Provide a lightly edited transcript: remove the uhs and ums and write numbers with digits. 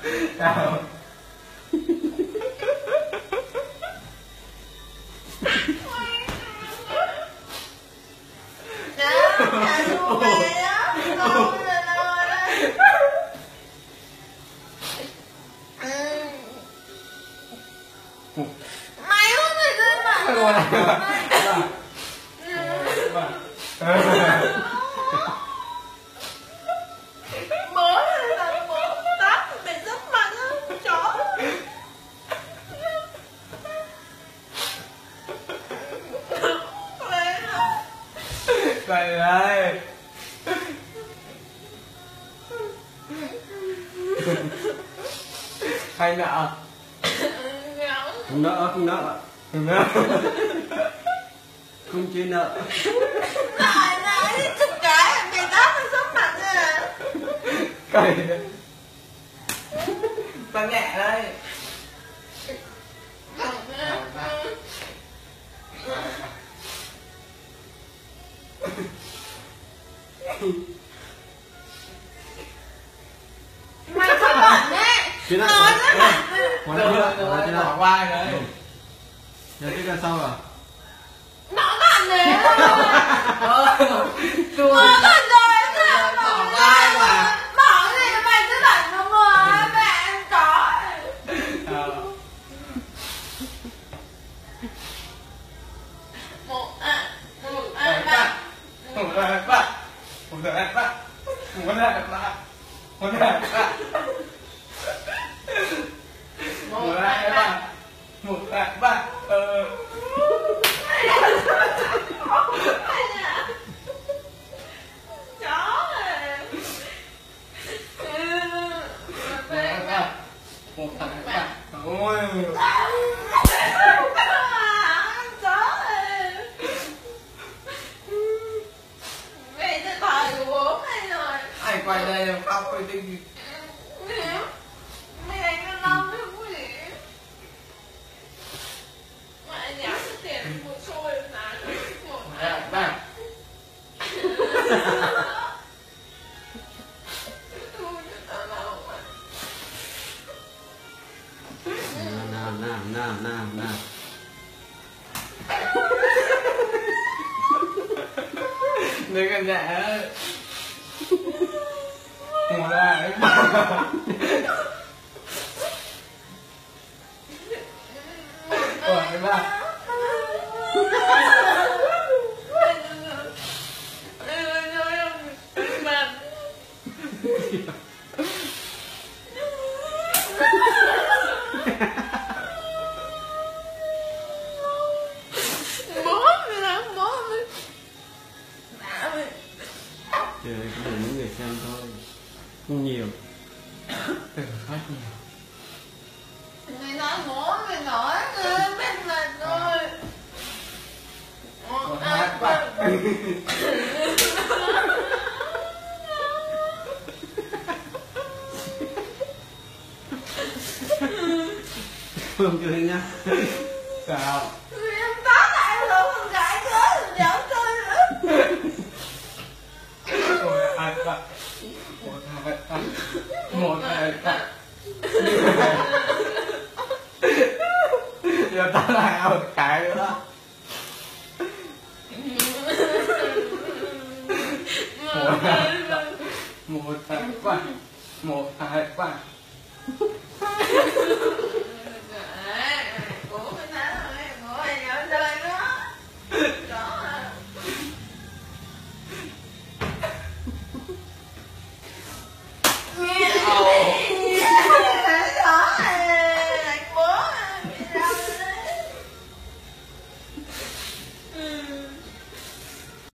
Sao? Mày không phải rơi mặt. Bố này là bố tát bị rất mạnh á, chó. Vậy đây. Hay nợ. Không nợ, không nợ. Không nợ. Không chia nợ. Lại lại chụp cái bị tát bị rất mạnh à. Cày. Ta nhẹ đây. Mày không bẩn đấy. Nói rất bẩn. Bỏ qua đấy. Giờ tiếp ra sau rồi. Nó bẩn đấy. Nó bẩn rồi. Bỏ qua mà. Bỏ gì mày cứ bẩn nó mờ. Mẹ em có. Một ba. Một hai ba. Một hai ba. Một hai ba. Một hai ba. Một hai ba. Một hai ba. Chó này. Một hai ba. Ôi. Chó này. Mày sẽ thòi của bố mày rồi. Ai quay đây làm khóc quay tinh. Mày đánh nó lâu thế không gì. Mày nhắm cái tiền một xôi nán. Một hai ba. Nào. Đừng có nhẹ. Một hai ba. Một hai ba. Trời ơi, cái này những người xem thôi. Không nhiều. Khách nhiều. Mày nói bố mày nói biết mệt rồi. Một hai ba. Không chơi nhá. Sao? Em tát lại rồi con gái chơi rồi dám chơi nữa. Một hai ba. Một hai ba. Một hai ba. Giờ ta lại một cái nữa. Một hai ba. Một hai ba. Một hai ba.